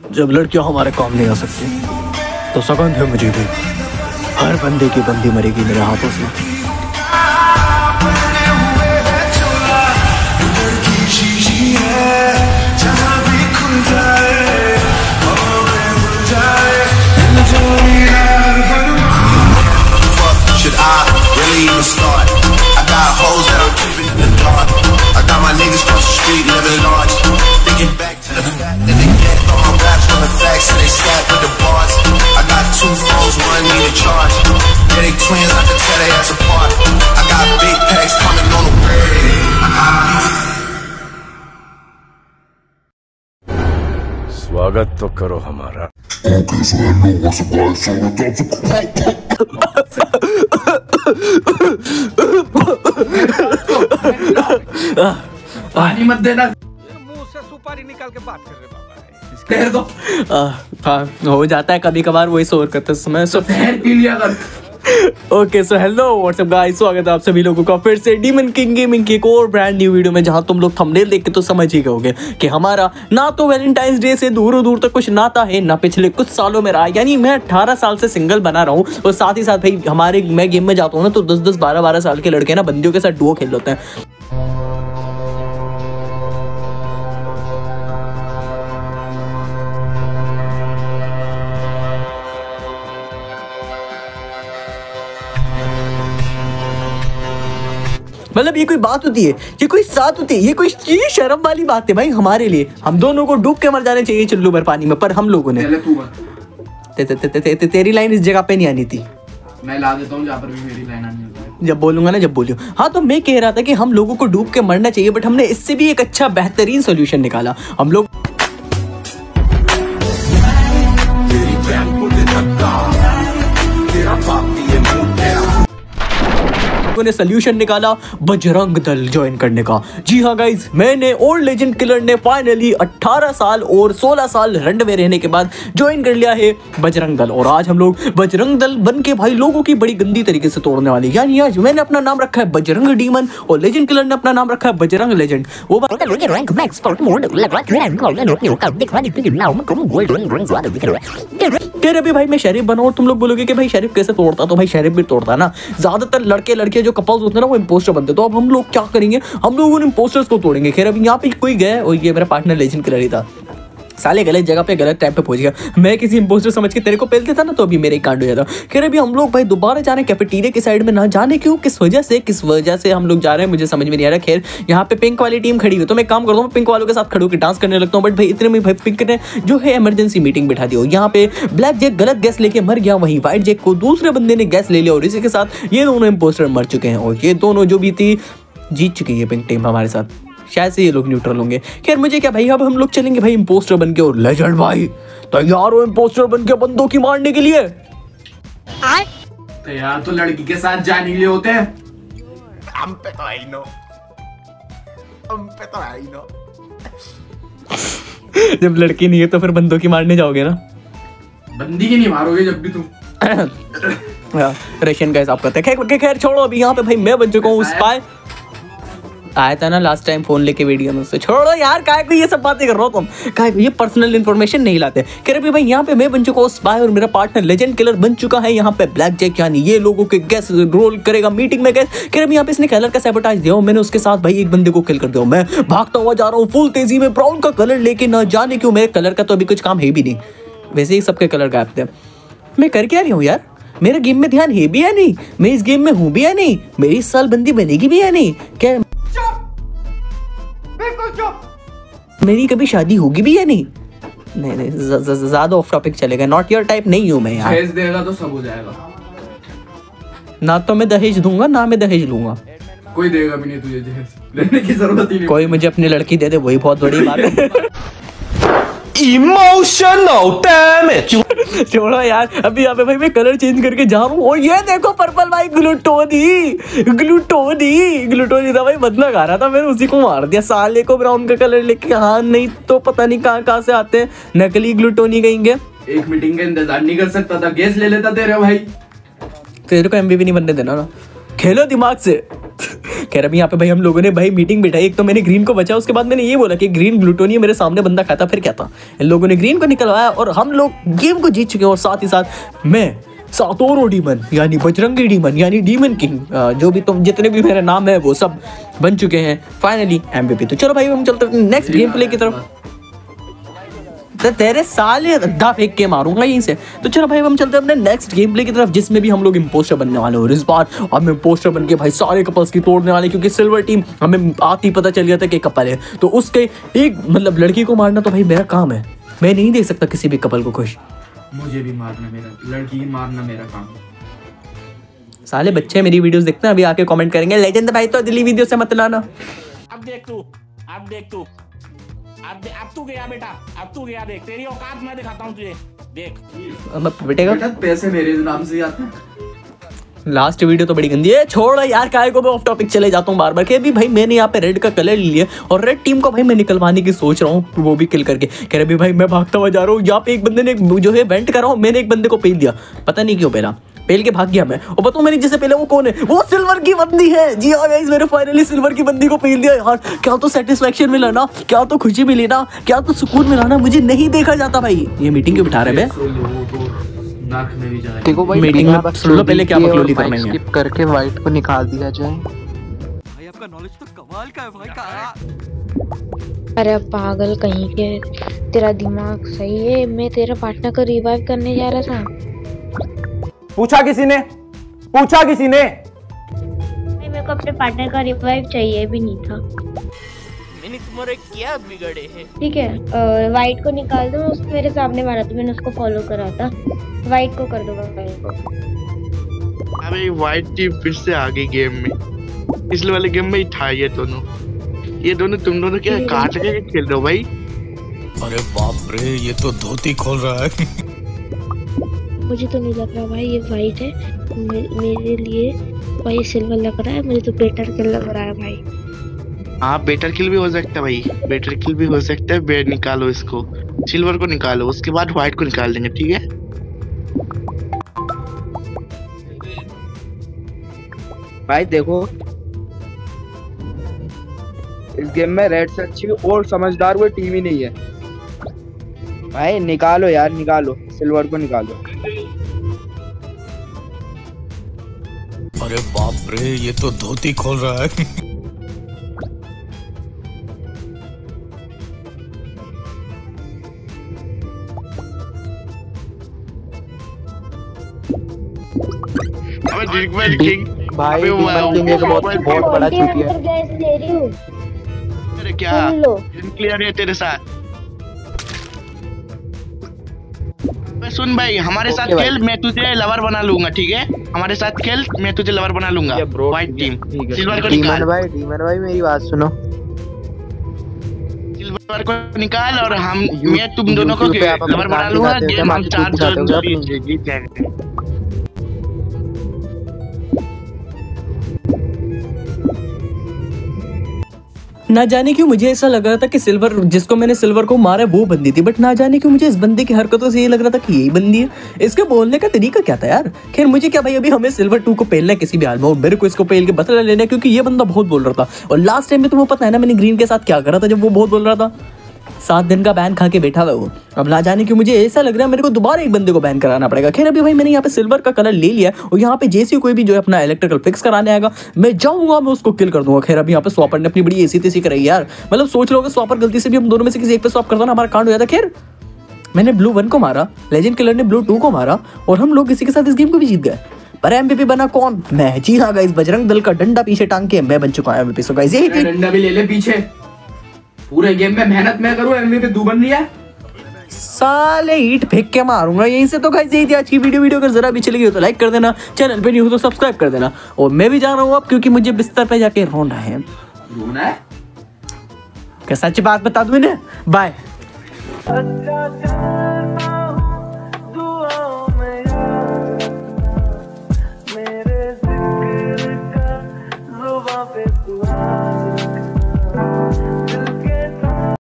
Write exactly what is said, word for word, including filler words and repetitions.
जब लड़कियां हमारे काम नहीं आ सकती तो सौगंध है मुझे भी, हर बंदे की बंदी मरेगी मेरे हाथों से। Should I really even start? I got hoes that I'm keeping in the dark. I got my niggas across the street living large. Thinking back to the fact that they get all my raps from the facts and they slap with the bars. I got two phones, one need a charge. Yeah, they twins, I can tell they ass apart. I got big packs coming on the way. स्वागत तो करो हमारा। Okay, so hello, what's up guys? So पानी मत देना, मुंह से सुपारी निकाल के बात कर रहे बाबा। तेरे दो हाँ हो जाता है कभी कभार, वही शोर करते समय। सो पी लिया कर। Okay so hello what's up guys, स्वागत है आप सभी लोगों का फिर से डीमन किंग गेमिंग की एक और ब्रांड न्यू वीडियो में, जहां तुम लोग थंबनेल देख के तो समझ ही गए कि हमारा ना तो वैलेंटाइंस डे से दूर दूर तक कुछ नाता है, ना पिछले कुछ सालों में रहा। यानी मैं अठारह साल से सिंगल बना रहा हूँ और साथ ही साथ भाई हमारे मैं गेम में जाता हूँ ना तो दस दस बारह बारह साल के लड़के ना बंदियों के साथ डुओ खेल लेते हैं। मतलब ये कोई बात होती है, ये कोई साथ होती है, ये कोई ये शर्म वाली बात है भाई हमारे लिए। हम दोनों को डूब के मर जाने चाहिए चुल्लू भर पानी में, पर हम लोगों ने ते, ते, ते, ते, ते, ते, तेरी लाइन इस जगह पे नहीं आनी थी। मैं ला देता हूँ जहाँ पर भी मेरी लाइन आनी होती है। जब बोलूंगा ना जब बोलियो। हाँ तो मैं कह रहा था कि हम लोगों को डूब के मरना चाहिए, बट हमने इससे भी एक अच्छा बेहतरीन सोल्यूशन निकाला। हम लोग ने सोल्यूशन निकाला बजरंग दल ज्वाइन करने का। जी हाँ गाइज, मैंने ओल्ड लेजेंड किलर ने फाइनली अठारह साल और सोलह साल रंड में रहने के बाद ज्वाइन कर लिया है बजरंग दल। और आज हम लोग बजरंग दल बन के भाई लोगों की बड़ी गंदी तरीके से तोड़ने वाले। यानी आज मैंने अपना नाम रखा है बजरंग डीमन और लेजेंड किलर ने अपना नाम रखा है बजरंग लेजेंड। वो तेरे भी भाई मैं शरीफ बना और तुम लोग बोलोगे कि भाई शरीफ कैसे तोड़ता, तो भाई शरीफ भी तोड़ता ना। ज्यादातर लड़के लड़के जो कपल्स होते हैं ना वो इंपोस्टर बनते हैं। तो अब हम लोग क्या करेंगे, हम लोग उन इंपोस्टर्स को तोड़ेंगे। खैर अभी यहाँ पे कोई गया और ये मेरा पार्टनर लेजेंड किलर ही था। साले गलत जगह पे गलत टाइम पे पहुंच गया। मैं किसी इंपोस्टर समझ के तेरे को पेलते था ना तो अभी मेरे कांड हो जाता। खैर अभी हम लोग भाई दोबारा जा रहे हैं कैफेटेरिया की साइड में, ना जाने क्यों, किस वजह से किस वजह से हम लोग जा रहे हैं मुझे समझ में नहीं आ रहा। खैर यहाँ पे पिंक वाली टीम खड़ी हुई, तो मैं काम करता हूँ पिंक वालों के साथ खड़े होकर डांस करने लगता हूँ। बट भाई इतने में भाई पिंक ने जो है इमरजेंसी मीटिंग बिठा दी। यहाँ पे ब्लैक जैक गलत गैस लेके मर गया, वहीं व्हाइट जैक को दूसरे बंदे ने गैस ले लिया और इसी के साथ ये दोनों इंपोस्टर मर चुके हैं। और ये दोनों जो भी थी जीत चुकी है पिंक टीम हमारे साथ, शायद से ये लोग न्यूट्रल होंगे। खैर मुझे क्या भाई, अब हम लोग चलेंगे भाई इंपोस्टर बन के। और लेजेंड भाई तैयार हो इंपोस्टर बन के बंदों की मारने के लिए? तैयार तो लड़की के साथ जाने के लिए होते हैं। हम पे तो आई नो, हम पे तो आई नो। जब लड़की नहीं है तो फिर बंदों की मारने जाओगे ना? बंदी की नहीं मारोगे जब भी तुम। रशियन गाइस आप कहते हैं। खैर छोड़ो, अभी यहाँ पे भाई मैं बन चुका हूँ स्पाई। आया था ना लास्ट टाइम फोन लेके वीडियो में, उससे छोड़ो यार, काय को ये सब बातें कर रहा हो तुम, काय को ये पर्सनल इन्फॉर्मेशन नहीं लाते। कह रहे भाई यहाँ पे मैं बन चुका हूँ स्पाई और मेरा पार्टनर लेजेंड किलर बन चुका है यहाँ पे ब्लैक जैक, यानी ये लोगों के गैस रोल करेगा मीटिंग में गैस। कह रहे यहाँ पे इसने कलर का सैबोटाज दिया, मैंने उसके साथ भाई एक बंदे को किल कर दिया। मैं भागता हुआ जा रहा हूँ फुल तेजी में ब्राउन का कलर लेके, ना जाने क्यों मेरे कलर का तो अभी कुछ काम है भी नहीं, वैसे ही सबके कलर गायब थे। मैं कर क्या रही हूँ यार, मेरे गेम में ध्यान है भी या नहीं, मैं इस गेम में हूँ भी या नहीं, मेरी इस साल बंदी बनेगी भी या नहीं, क्या मेरी कभी शादी होगी भी या नहीं? नहीं नहीं ज्यादा ऑफ टॉपिक चलेगा, नॉट योर टाइप नहीं हूँ मैं यार। दहेज देगा तो सब हो जाएगा। ना तो मैं दहेज दूंगा ना मैं दहेज लूंगा, कोई देगा भी नहीं तुझे दहेज, लेने की जरूरत ही नहीं। कोई मुझे अपनी लड़की दे दे वही बहुत बड़ी बात है। Emotional damage. छोड़ो यार, अभी यहाँ पे भाई मैं कलर चेंज करके जा रहा हूँ और ये देखो पर्पल भाई ग्लूटोनी ग्लूटोनी ग्लूटोनी था भाई, बदला खा रहा था, मैंने उसी को मार दिया साले को ब्राउन का कलर लेके। हाँ नहीं तो पता नहीं कहाँ कहाँ से आते हैं नकली ग्लूटोनी कहेंगे। एक मीटिंग का इंतजार नहीं कर सकता था, गैस ले लेता तेरे भाई। तेरे को एमवीपी नहीं बनने देना ना, खेलो दिमाग से। खैर अभी यहाँ पे भाई हम लोगों ने भाई मीटिंग बिठाई। एक तो मैंने ग्रीन को बचा, उसके बाद मैंने ये बोला कि ग्रीन ग्लूटोनियम मेरे सामने बंदा खाता, फिर क्या था, इन लोगों ने ग्रीन को निकलवाया और हम लोग गेम को जीत चुके हैं। और साथ ही साथ मैं सातोरो डीमन यानी बजरंगी डीमन यानी डीमन किंग, जो भी तुम जितने भी मेरे नाम है वो सब बन चुके हैं फाइनली एमवीपी। तो चलो भाई हम चलते हैं नेक्स्ट गेम प्ले की तरफ। तो तेरे साले अड्डा फेंक के मारूंगा यहीं से। तो चलो भाई हम चलते हैं अपने नेक्स्ट गेम प्ले की तरफ, जिसमें भी हम लोग इंपोस्टर बनने वाले हो। और इस बार हम इंपोस्टर बन के भाई सारे कपल्स की तोड़ने वाले, क्योंकि सिल्वर टीम हमें आती पता चल गया था कि कपल है, तो उसके एक मतलब लड़की को मारना तो भाई मेरा काम है। मैं नहीं देख सकता किसी भी कपल को खुश। मुझे भी मारना, मेरा लड़की मारना मेरा काम है। साले बच्चे मेरी वीडियोस देखते हैं, अभी आके कमेंट करेंगे लेजेंड भाई तो दिल्ली वीडियो से मत लाना। अब देख तू, अब देख तू, अब दे, अब तू गया बेटा, अब तू गया, देख तेरी औकात मैं दिखाता हूँ तुझे, देख। अब बेटेगा पैसे मेरे नाम से आते हैं। लास्ट वीडियो तो बड़ी गंदी है, छोड़ यार काय को मैं ऑफ टॉपिक चले जाता हूँ बार बार। के भी भाई मैंने यहाँ पे रेड का कलर ले लिया और रेड टीम को भाई मैं निकलवाने की सोच रहा हूँ, वो भी किल करके। कह रहे भाई मैं भागता हुआ जा रहा हूँ, यहाँ पे एक बंदे ने जो है वेंट कर रहा हूँ, मैंने एक बंदे को पेल दिया, पता नहीं क्यों पहला पेल के भाग गया मैं। और बताऊं मैंने जिसे पहले वो कौन है, वो सिल्वर की बंदी है। जी हाँ गाइस, मैंने फाइनली सिल्वर की बंदी को पेल दिया यार। क्या तो सेटिस्फेक्शन मिला ना, क्या तो खुशी मिली ना, क्या तो सुकून मिला ना, मुझे नहीं देखा जाता भाई। ये मीटिंग क्यों बिठा रहे हैं नाक में भी जाए। देखो भाई मीटिंग में सुन लो पहले क्या बकलोली करना है। स्किप करके वाइट को निकाल दिया जाए। भाई आपका नॉलेज तो कमाल का है भाई का। अरे पागल कहीं के, तेरा दिमाग सही है? मैं तेरा पार्टनर को रिवाइव करने जा रहा था। पूछा किसी ने? पूछा किसी ने? नहीं, मेरे को अपने पार्टनर का रिवाइव चाहिए भी नहीं था। मैंने तुम्हारे क्या बिगड़े हैं? ठीक है, वाइट को निकाल दो। उसने मेरे सामने मारा था, मैंने उसको फॉलो करा था। वाइट को कर दो वाइट को। अबे वाइट टीम फिर से आ गई गेम में। पिछले वाले गेम में ही था ये दोनों, ये दोनों तुम दोनों क्या काट के खेल रहे हो भाई? अरे बाप रे, ये तो धोती खोल रहा है। मुझे तो नहीं लग रहा भाई ये वाइट है, मे, मेरे लिए भाई सिल्वर लग रहा है। मुझे तो बेटर किल लग रहा है भाई। हाँ बेटर किल भी हो सकता है भाई, बेटर किल भी हो सकता है। बेड निकालो इसको, सिल्वर को निकालो, उसके बाद व्हाइट को निकाल देंगे, ठीक है? भाई देखो इस गेम में रेड से अच्छी और समझदार कोई टीम ही नहीं है भाई। निकालो यार, निकालो सिल्वर को निकालो। अरे बाप रे, ये तो धोती खोल रहा है। अबे किंग भाई डीमन किंग एक बहुत बहुत बड़ा चूतिया है। गैस ले रही हूं। अरे क्या क्लियर है तेरे साथ? सुन भाई, हमारे साथ खेल, मैं तुझे लवर बना लूंगा, ठीक है? हमारे साथ खेल, मैं तुझे लवर बना लूंगा। व्हाइट टीम सिल्वर को निकाल। डीमन भाई, डीमन भाई मेरी बात सुनो। सिल्वर को निकाल और हम मैं तुम दोनों को लवर बना लूंगा। गेम हम चार जीत जाएंगे। ना जाने क्यों मुझे ऐसा लग रहा था कि सिल्वर जिसको मैंने सिल्वर को मारा वो बंदी थी, बट ना जाने क्यों मुझे इस बंदे की हरकतों से ये लग रहा था कि यही बंदी है। इसके बोलने का तरीका क्या था यार? खैर मुझे क्या भाई, अभी हमें सिल्वर टू को पेलना है किसी भी हाल में, और मेरे को इसको पेल के बदला लेना है, क्योंकि ये बंदा बहुत बोल रहा था। और लास्ट टाइम में तुम्हें पता है ना मैंने ग्रीन के साथ क्या करा था जब वो बहुत बोल रहा था। सात दिन का बैन खा के बैठा हुआ वो। अब ना जाने क्यों मुझे ऐसा लग रहा है मेरे को दोबारा एक बंदे को बैन कराना पड़ेगा। खैर अभी भाई मैंने यहाँ पे सिल्वर का कलर ले लिया और यहाँ पे जैसे कोई भी जो है अपना इलेक्ट्रिकल फिक्स कराने आएगा मैं जाऊंगा, मैं उसको किल कर दूंगा। खैर अभी यहाँ पे स्वॉपर ने अपनी बड़ी ऐसी तैसी कराई यार, मतलब सोच लो स्वॉपर गलती से भी हम दोनों में से किसी एक पे स्वॉप करता ना, हमारा कांड हो जाता। खैर मैंने ब्लू वन को मारा, लेजेंड किलर ने ब्लू टू को मारा और हम लोग इसी के साथ इस गेम को भी जीत गए। पर एमवीपी बना कौन? मैं। जी हाँ गाइस, बजरंग दल का डंडा पीछे टांग के मैं बन चुका हूं एमवीपी। सो गाइस यही थी। डंडा भी ले ले पीछे, पूरे गेम में मेहनत मैं करूं, एमवीपी तू बन रही है। साले ईट फेंक के मारूंगा यहीं से। तो गाइस यही थी आज की वीडियो। वीडियो अगर जरा भी चली गई हो तो लाइक कर देना, चैनल पे न्यू हो तो सब्सक्राइब कर देना। और मैं भी जा रहा हूँ अब, क्योंकि मुझे बिस्तर पे जाके रोना है। रोना है? क्या सच बात बता दूं इन्हें? बाय।